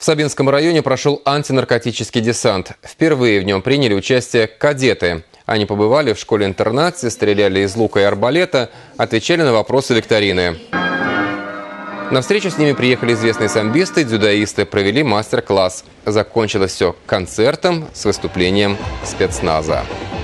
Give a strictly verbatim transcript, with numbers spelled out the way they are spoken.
В Сабинском районе прошел антинаркотический десант. Впервые в нем приняли участие кадеты. Они побывали в школе-интернате, стреляли из лука и арбалета, отвечали на вопросы викторины. На встречу с ними приехали известные самбисты и дзюдоисты, провели мастер-класс. Закончилось все концертом с выступлением спецназа.